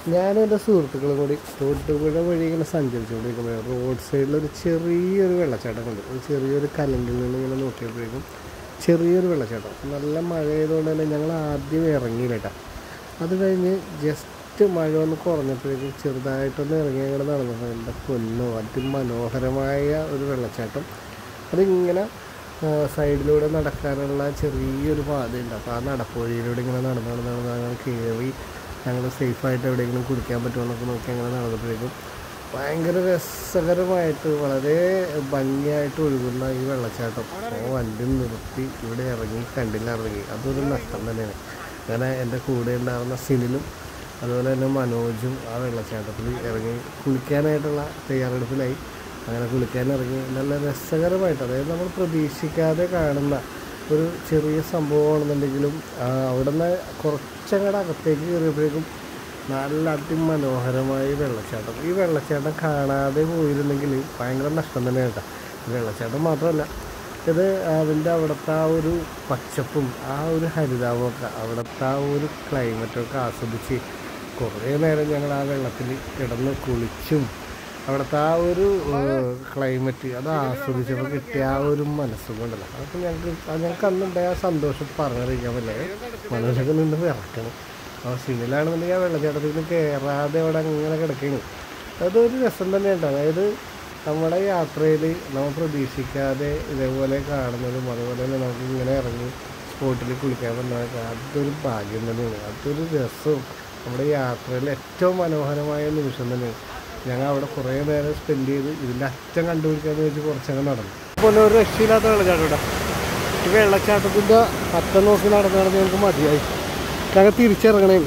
ഞാനും എൻ്റെ സുഹൃത്തുക്കളും കൂടി തോട്ടുപുഴ വഴി ഇങ്ങനെ സഞ്ചരിച്ചുകൊണ്ടിരിക്കുമ്പോൾ റോഡ് സൈഡിലൊരു ചെറിയൊരു വെള്ളച്ചാട്ടം കണ്ടു. ഒരു ചെറിയൊരു കലങ്കിൽ നിന്ന് ഇങ്ങനെ നോക്കിയപ്പോഴേക്കും ചെറിയൊരു വെള്ളച്ചാട്ടം. നല്ല മഴ ആയതുകൊണ്ട് തന്നെ ഞങ്ങൾ ആദ്യം ഇറങ്ങിയില്ല കേട്ടോ. അത് കഴിഞ്ഞ് ജസ്റ്റ് മഴ ഒന്ന് കുറഞ്ഞപ്പോഴേക്കും ചെറുതായിട്ടൊന്ന് ഇറങ്ങി ഞങ്ങൾ നടന്നപ്പോൾ എൻ്റെ പൊന്നോ അതിമനോഹരമായ ഒരു വെള്ളച്ചാട്ടം. അതിങ്ങനെ സൈഡിലൂടെ നടക്കാനുള്ള ചെറിയൊരു പാതയുണ്ട്. അപ്പോൾ ആ നടപ്പുവഴിയിലൂടെ ഇങ്ങനെ നടന്ന് കയറി ഞങ്ങൾ സേഫായിട്ട് എവിടെയെങ്കിലും കുടിക്കാൻ പറ്റുമെന്നൊക്കെ നോക്കി അങ്ങനെ നടന്നപ്പോഴേക്കും ഭയങ്കര രസകരമായിട്ട് വളരെ ഭംഗിയായിട്ട് ഒഴുകുന്ന ഈ വെള്ളച്ചാട്ടം വണ്ടി നിർത്തി ഇവിടെ ഇറങ്ങി കണ്ടിറങ്ങി. അതൊരു നഷ്ടം തന്നെയാണ്. അങ്ങനെ എൻ്റെ കൂടെ ഉണ്ടായിരുന്ന സിനിലും അതുപോലെ തന്നെ മനോജും ആ വെള്ളച്ചാട്ടത്തിൽ ഇറങ്ങി കുളിക്കാനായിട്ടുള്ള തയ്യാറെടുപ്പിലായി. അങ്ങനെ കുളിക്കാനിറങ്ങി നല്ല രസകരമായിട്ട്, അതായത് നമ്മൾ പ്രതീക്ഷിക്കാതെ കാണുന്ന ഒരു ചെറിയ സംഭവമാണെന്നുണ്ടെങ്കിലും അവിടെ നിന്ന് കുറച്ചങ്ങടെ അകത്തേക്ക് കയറിയപ്പോഴേക്കും നല്ല അതിമനോഹരമായ വെള്ളച്ചാട്ടം. ഈ വെള്ളച്ചാട്ടം കാണാതെ പോയിരുന്നെങ്കിൽ ഭയങ്കര നഷ്ടം തന്നെ കേട്ടോ. ഈ വെള്ളച്ചാട്ടം മാത്രമല്ല, ഇത് അതിൻ്റെ അവിടുത്തെ ആ ഒരു പച്ചപ്പും ആ ഒരു ഹരിതാപമൊക്കെ അവിടുത്തെ ആ ഒരു ക്ലൈമറ്റൊക്കെ ആസ്വദിച്ച് കുറേ നേരം ഞങ്ങൾ ആ വെള്ളത്തിൽ കിടന്ന് കുളിച്ചും അവിടുത്തെ ആ ഒരു ക്ലൈമറ്റ് അത് ആസ്വദിച്ചപ്പോൾ കിട്ടിയ ആ ഒരു മനസ്സുകൊണ്ടല്ല, അതൊക്കെ ഞങ്ങൾക്ക് അന്നുണ്ടായ ആ സന്തോഷം പറഞ്ഞറിയിക്കാൻ പറ്റില്ല. മനസ്സൊക്കെ നിന്ന് വിറക്കണം. അപ്പോൾ സിനിലാണെന്നുണ്ടെങ്കിൽ ആ വെള്ളച്ചാട്ടത്തിൽ നിന്ന് കയറാതെ അവിടെ അങ്ങനെ കിടക്കുകയാണ്. അതൊരു രസം തന്നെയുണ്ട്. അതായത് നമ്മുടെ യാത്രയിൽ നമ്മൾ പ്രതീക്ഷിക്കാതെ ഇതേപോലെ കാണുന്നതും അതുപോലെ തന്നെ നമുക്ക് ഇങ്ങനെ ഇറങ്ങി സ്പോട്ടിൽ കുളിക്കാൻ പറ്റുന്നതൊക്കെ അതൊരു ഭാഗ്യം തന്നെയാണ്. അതൊരു രസവും നമ്മുടെ യാത്രയിൽ ഏറ്റവും മനോഹരമായ നിമിഷം തന്നെയാണ്. ഞങ്ങൾ അവിടെ കുറേ നേരം സ്പെൻഡ് ചെയ്ത് ഇതിൻ്റെ അറ്റം കണ്ടുപിടിക്കാമെന്ന് വെച്ച് കുറച്ചങ്ങ് നടന്നു. അപ്പോൾ ഒരു രക്ഷയില്ലാത്ത വെള്ളച്ചാട്ടം ഇവിടെ. ഈ വെള്ളച്ചാട്ടത്തിൻ്റെ അറ്റം നോക്കി നടന്ന് ഞങ്ങൾക്ക് മതിയായി. ഞങ്ങൾ തിരിച്ചിറങ്ങണേ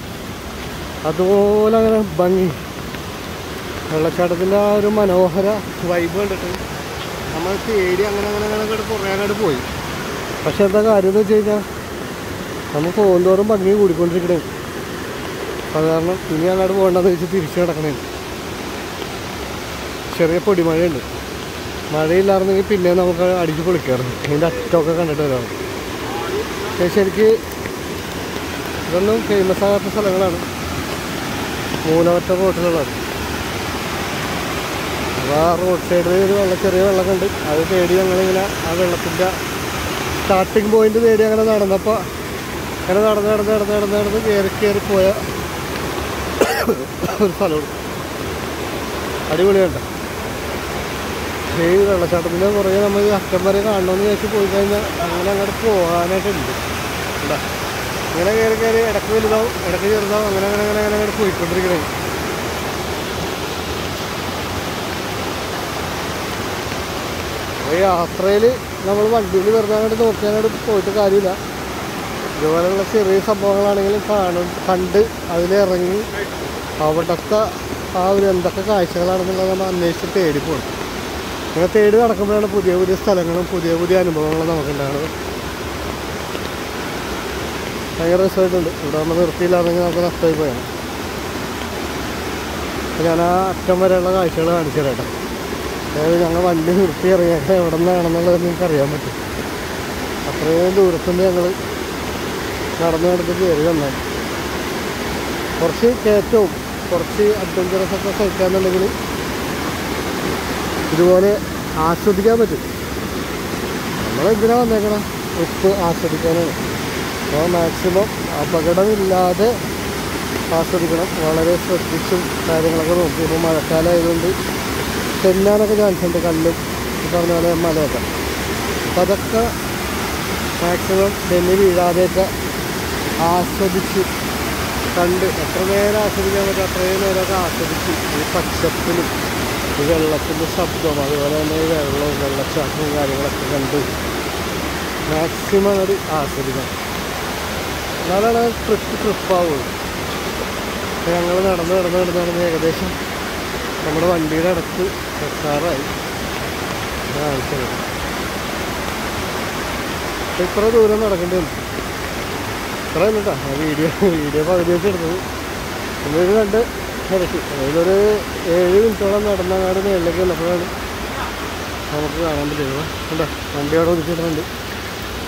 അതുപോലെ അങ്ങനെ ഭംഗി വെള്ളച്ചാട്ടത്തിൻ്റെ ആ ഒരു മനോഹര വൈബ് കണ്ടിട്ട് നമ്മൾ തേടി അങ്ങനെ കുറേ പോയി. പക്ഷെ എന്താ കാര്യം എന്ന് വെച്ച് കഴിഞ്ഞാൽ നമ്മൾ പോകുന്തോറും ഭംഗി കൂടിക്കൊണ്ടിരിക്കണേ. അത് കാരണം ഇനി അങ്ങോട്ട് പോകണ്ടെന്ന് വെച്ച് തിരിച്ച് കിടക്കണേ. ചെറിയ പൊടിമഴയുണ്ട്. മഴയില്ലായിരുന്നെങ്കിൽ പിന്നെ നമുക്ക് അടിച്ച് പൊളിക്കാറുണ്ട്. അതിൻ്റെ അറ്റമൊക്കെ കണ്ടിട്ട് വരാം. ശരിക്ക് ഇതൊന്നും ഫേമസ് ആകാത്ത സ്ഥലങ്ങളാണ്. മൂലമറ്റ റോട്ടിലുള്ളത്. അപ്പോൾ ആ റോഡ് സൈഡിൽ ഒരു ചെറിയ വെള്ളം കണ്ട് അത് തേടി ഞങ്ങളിങ്ങനെ ആ വെള്ളത്തിൻ്റെ സ്റ്റാർട്ടിങ് പോയിന്റ് തേടി അങ്ങനെ നടന്നപ്പോൾ അങ്ങനെ നടന്ന് കയറിപ്പോയ ഒരു സ്ഥലമുണ്ട്. അടിപൊളിയുണ്ട്. ഈ വെള്ളച്ചാട്ടത്തിൻ്റെ പുറകെ നമ്മൾ അറ്റം വരെ കാണണമെന്ന് വിചാരിച്ച് പോയി കഴിഞ്ഞാൽ അങ്ങനെ അങ്ങോട്ട് പോകാനായിട്ടുണ്ട്. എന്താ ഇങ്ങനെ കയറി ഇടയ്ക്ക് വലുതാവും ഇടയ്ക്ക് ചെറുതാവും അങ്ങനെ അങ്ങോട്ട് പോയിക്കൊണ്ടിരിക്കണേ. അപ്പോൾ യാത്രയിൽ നമ്മൾ വണ്ടിയിൽ വെറുതെ അങ്ങോട്ട് നോക്കി അങ്ങോട്ട് പോയിട്ട് കാര്യമില്ല. ഇതുപോലെയുള്ള ചെറിയ സംഭവങ്ങളാണെങ്കിലും കണ്ട് അതിലിറങ്ങി അവിടുത്തെ ആ ഒരു എന്തൊക്കെ കാഴ്ചകളാണെന്നുള്ളത് നമ്മൾ അന്വേഷിച്ച് തേടി പോകണം. അങ്ങനെ തേടി നടക്കുമ്പോഴാണ് പുതിയ പുതിയ സ്ഥലങ്ങളും പുതിയ അനുഭവങ്ങളും നമുക്കുണ്ടാകുന്നത്. ഭയങ്കര രസമായിട്ടുണ്ട്. ഇവിടെ നമ്മൾ നിർത്തിയില്ലാണെങ്കിൽ നമുക്ക് നഷ്ടമായി പോയാണ്. ഞാൻ ആ അറ്റം വരെയുള്ള കാഴ്ചകൾ കാണിച്ചു തരാം. അതായത് ഞങ്ങൾ വണ്ടി നിർത്തി ഇറങ്ങിയാൽ എവിടെ നിന്നാണെന്നുള്ളത് നിങ്ങൾക്ക് അറിയാൻ പറ്റും. അത്രയും ദൂരത്തുനിന്ന് ഞങ്ങൾ നടന്ന് കയറി വന്നാൽ കുറച്ച് കയറ്റവും കുറച്ച് അഡ്വഞ്ചറസ് ഒക്കെ സഹിക്കാന്നുണ്ടെങ്കിൽ ഇതുപോലെ ആസ്വദിക്കാൻ പറ്റും. നമ്മളെന്തിനാ വന്നേക്കണം? ട്രിപ്പ് ആസ്വദിക്കാനാണ്. അപ്പോൾ മാക്സിമം അപകടമില്ലാതെ ആസ്വദിക്കണം. വളരെ ശ്രദ്ധിച്ചും കാര്യങ്ങളൊക്കെ നോക്കി. ഇപ്പോൾ മഴക്കാലമായതുകൊണ്ട് തെന്നാനൊക്കെ ചാൻസ് ഉണ്ട്. കല്ലും പറഞ്ഞ പോലെ മലയൊക്കെ. അപ്പോൾ അതൊക്കെ മാക്സിമം തെന്നി വീഴാതെയൊക്കെ ആസ്വദിച്ച് കണ്ട് എത്ര നേരം ആസ്വദിക്കാൻ പറ്റും അത്രയും നേരമൊക്കെ ആസ്വദിച്ച് ഈ പച്ചപ്പിലും ഈ വെള്ളത്തിൻ്റെ ശബ്ദം അതുപോലെ തന്നെ ഈ വെള്ളവും വെള്ളച്ചാട്ടവും കാര്യങ്ങളൊക്കെ കണ്ട് മാക്സിമം അത് ആസ്വദിക്കണം. എന്നാലാണ് ട്രിപ്പാവുള്ളൂ. ഞങ്ങൾ നടന്ന് ഏകദേശം നമ്മുടെ വണ്ടിയുടെ അടുത്ത് എത്താറായി. കാണിച്ചത് ഇത്ര ദൂരം നടക്കേണ്ടി വന്നു. ഇത്ര കേട്ടോ വീഡിയോ പകുതി വെച്ച് എടുത്തത്. എന്നൊരു 2 ഇരട്ടി അതിലൊരു 7 മിനിറ്റോളം നടന്നങ്ങാട് മേളിലേക്ക് വന്നപ്പോഴാണ് നമുക്ക് കാണാൻ പറ്റുന്നത്. കണ്ടോ വണ്ടി അവിടെ ഒതുക്കിയിട്ടുണ്ട്.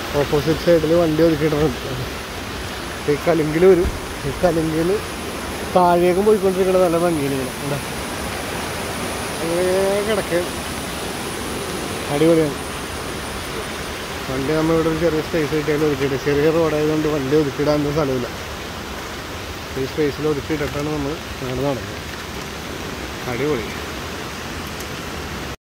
ഓപ്പോസിറ്റ് സൈഡിൽ വണ്ടി ഒതുക്കിയിട്ടുണ്ട്. ഈ കലിങ്കിൽ വരും. ഈ കലിങ്കിൽ താഴേക്കും പോയിക്കൊണ്ടിരിക്കുന്നത് നല്ല ഭംഗിയാണ് ഇങ്ങനെ എന്താ അങ്ങനെ കിടക്കുകയാണ്. അടിപൊളിയാണ്. വണ്ടി നമ്മളിവിടെ ഒരു ചെറിയ സ്പേസ് കിട്ടിയാലും ഒതുക്കിയിട്ട്, ചെറിയ റോഡായതുകൊണ്ട് വണ്ടി ഒതുക്കിയിടാനൊന്നും സ്ഥലമില്ല. ഈ സ്പേസിൽ ഒതുക്കിയിട്ടിട്ടാണ് നമ്മൾ അങ്ങനെ നടക്കുന്നത്. അടിപൊളി.